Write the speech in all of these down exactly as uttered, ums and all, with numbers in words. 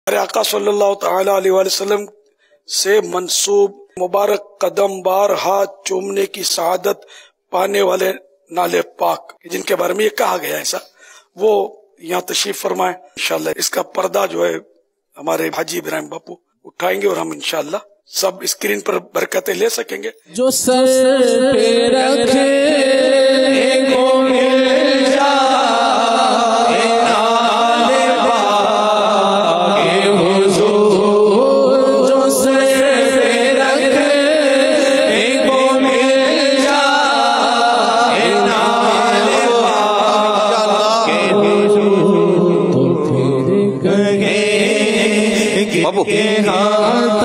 میرے آقا صلی اللہ تعالی علیہ وآلہ وسلم سے منسوب مبارک قدم بار ہاتھ چومنے کی سعادت پانے والے نالے پاک جن کے بارے میں یہ کہا گیا ایسا، وہ یہاں تشریف فرمائیں انشاءاللہ۔ اس کا پردہ جو ہے ہمارے حاجی ابراہیم باپو اٹھائیں گے اور ہم انشاءاللہ سب اسکرین پر برکتیں لے سکیں گے۔ جو سر پہ رکھے کو مل جائے نالے پاک حضور، جو سر پہ رکھے کو مل جائے نالے پاک حضور، تو پھر کہیں کہ ہاں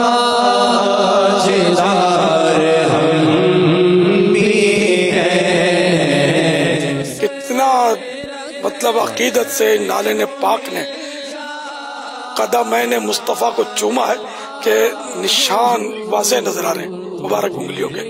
مطلب عقیدت سے نالے نے پاک نے قدمین مصطفیٰ کو چوما ہے کہ نشان واضح نظر آ رہے ہیں مبارک انگلیوں کے۔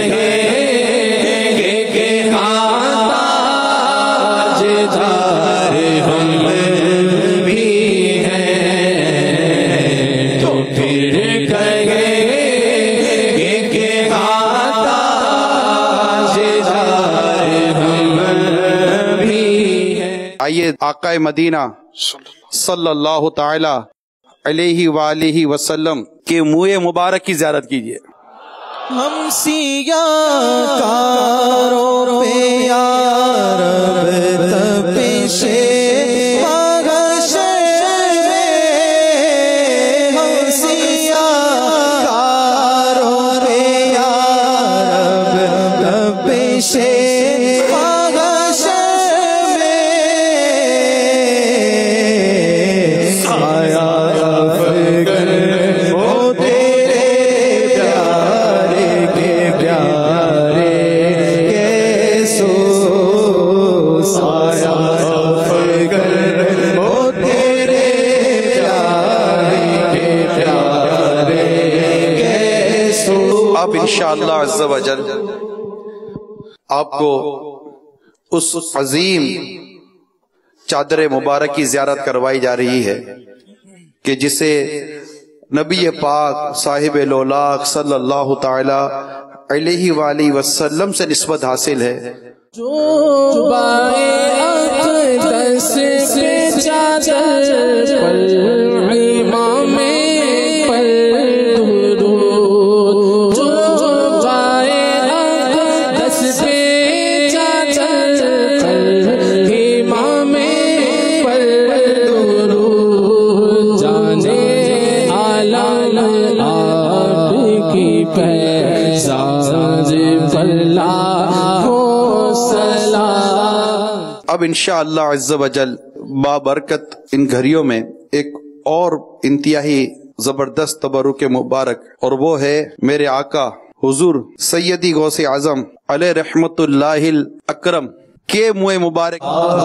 آئیے آقا مدینہ صلی اللہ تعالی علیہ وآلہ وسلم کے منہ مبارک کی زیارت کیجئے۔ ہم سیاہ کاروں پہ یا رب تپشے مغش میں، ہم سیاہ کاروں پہ یا رب تپشے اب انشاءاللہ عز و جل آپ کو اس عظیم چادر مبارک کی زیارت کروائی جا رہی ہے کہ جسے نبی پاک صاحب لولاک صلی اللہ تعالی علیہ وآلہ وسلم سے نسبت حاصل ہے۔ جو بائے اقدس پہ چادر پر امام پر درود، جو بائے اقدس پہ چادر پر امام پر درود، جانے عالم آپ کی پیزار پر لاکھوں اب انشاءاللہ عز و جل بابرکت ان گھڑیوں میں ایک اور انتہائی زبردست تبرک مبارک، اور وہ ہے میرے آقا حضور سیدی غوث اعظم علیہ رحمت اللہ الاکرم کے منہ مبارک۔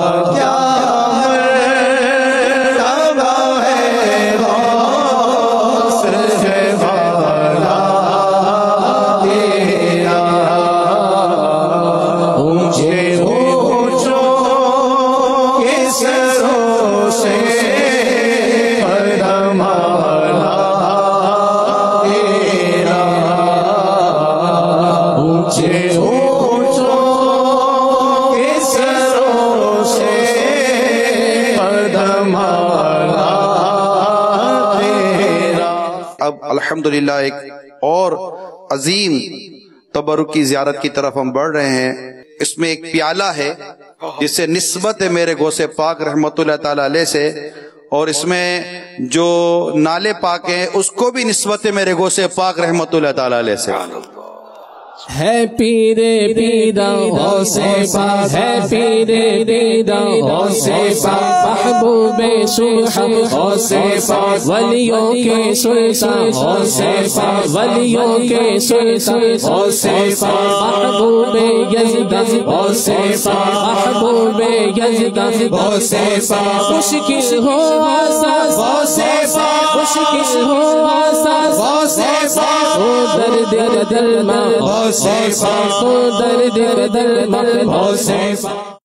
اب الحمدللہ ایک اور عظیم تبرک کی زیارت کی طرف ہم بڑھ رہے ہیں۔ اس میں ایک پیالہ ہے جس سے نسبت ہے میرے غوث پاک رحمت اللہ تعالی علیہ سے، اور اس میں جو نالے پاک ہیں اس کو بھی نسبت ہے میرے غوث پاک رحمت اللہ تعالی علیہ سے۔ ہے پیرے پیدا غوث پاک، ہے پیرے پیدا غوث پاک، محبوب صبح غوث پاک، ولیوں کے سلطان غوث پاک، ولیوں کے سلطان غوث پاک، محبوب یزدان غوث پاک، محبوب یزدان غوث پاک، مشکل ہو آسان غوث پاک، مشکل ہو آسان غوث پاک، او درد دل میں غوث پاک، او درد دل میں غوث پاک۔